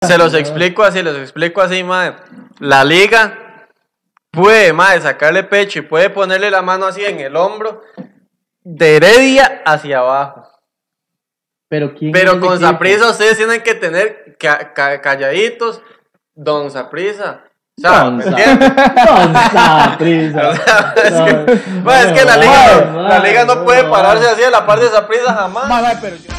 Se los explico así, mae. La liga puede, mae, sacarle pecho y puede ponerle la mano así en el hombro de Heredia hacia abajo. Pero con Saprissa ustedes tienen que tener calladitos, don Saprissa. O sea, ¿me entiendes? Don Saprissa. Es que la liga no puede pararse así a la par de Saprissa jamás. Pero